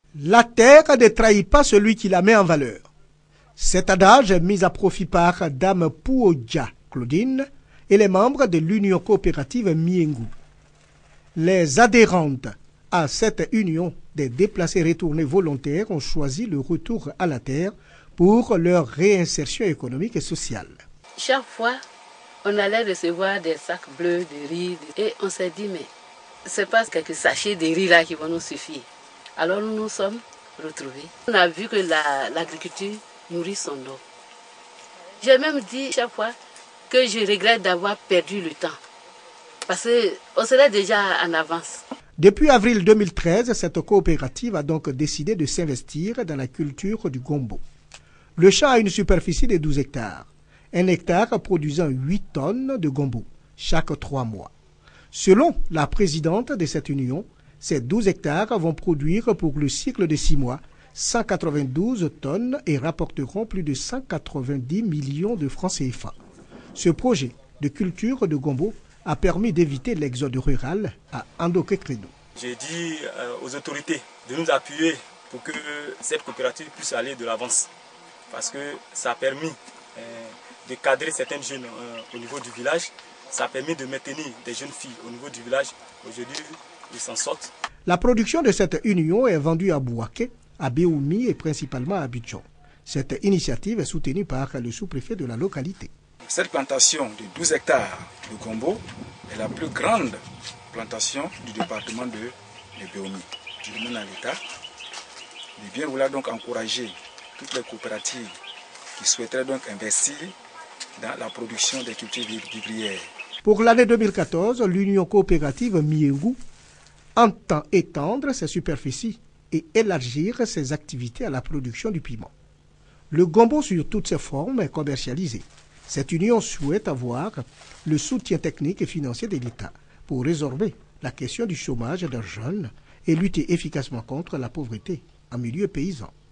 La terre ne trahit pas celui qui la met en valeur. Cet adage est mis à profit par Dame Pouodja Claudine et les membres de l'Union coopérative Miengu. Les adhérentes à cette union des déplacés retournés volontaires ont choisi le retour à la terre pour leur réinsertion économique et sociale. Chaque fois, on allait recevoir des sacs bleus de riz et on s'est dit, mais c'est pas quelques sachets de riz là qui vont nous suffire. Alors nous nous sommes retrouvés. On a vu que l'agriculture nourrit son dos. J'ai même dit chaque fois que je regrette d'avoir perdu le temps. Parce qu'on serait déjà en avance. Depuis avril 2013, cette coopérative a donc décidé de s'investir dans la culture du gombo. Le champ a une superficie de 12 hectares. Un hectare produisant 8 tonnes de gombo chaque 3 mois. Selon la présidente de cette union, ces 12 hectares vont produire pour le cycle de 6 mois 192 tonnes et rapporteront plus de 190 millions de francs CFA. Ce projet de culture de gombo a permis d'éviter l'exode rural à Andoké-Credo. J'ai dit aux autorités de nous appuyer pour que cette coopérative puisse aller de l'avance. Parce que ça a permis de cadrer certaines jeunes au niveau du village. Ça a permis de maintenir des jeunes filles au niveau du village. Aujourd'hui, ils s'en sortent. La production de cette union est vendue à Bouaké, à Béoumi et principalement à Abidjan. Cette initiative est soutenue par le sous-préfet de la localité. Cette plantation de 12 hectares de gombo est la plus grande plantation du département de Béoumi. Je demande à l'État de bien vouloir donc encourager toutes les coopératives qui souhaiteraient donc investir dans la production des cultures vivrières. Pour l'année 2014, l'Union coopérative Miengu entend étendre ses superficies et élargir ses activités à la production du piment. Le gombo sur toutes ses formes est commercialisé. Cette union souhaite avoir le soutien technique et financier de l'État pour résorber la question du chômage des jeunes et lutter efficacement contre la pauvreté en milieu paysan.